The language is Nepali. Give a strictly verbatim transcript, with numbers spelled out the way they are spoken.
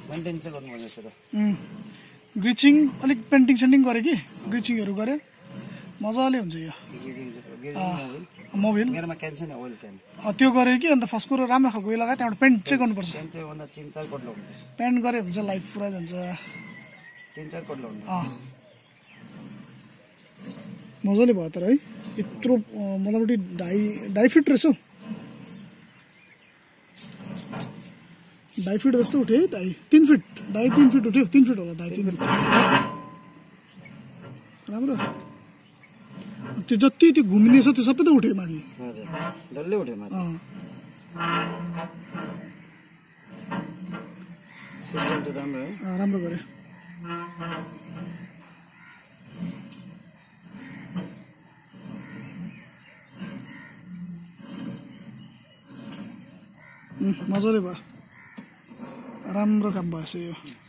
मेन्टेन चाहिँ गर्नुपर्ने छ त ग्रिचिङ अलिक पेन्टिङ सेन्टिङ गरे कि ग्रिचिङहरू गरे मजाले हुन्छ यो मोबिल मेरोमा क्यान छैन ओइल क्यान त्यो गरे कि अन्त फर्स्ट कुरो राम्रो खालको उयो लगायो त्यहाँबाट पेन्ट चाहिँ गर्नुपर्छ पेन्ट चाहिँ भन्दा तीन चार कोट लगाउनुपर्छ पेन्ट गरे हुन्छ लाइफ पुरा जान्छ तीन चार कोट लगाउनु मजाले भयो तर है यत्रो मोटामोटी ढाई ढाई फिट रहेछ ढाई फिट जस्तो उठ्यो है ढाई तिन फिट ढाई तिन फिट उठ्यो तिन फिट होला ढाई तिन फिट राम्रो त्यो जति त्यो घुमिने छ त्यो सबै त उठ्यो माथि हजुर डल्लै उठ्यो माथि सिस्टम त राम्रो हो राम्रो गरे मजाले भयो राम्रो काम भएछ यो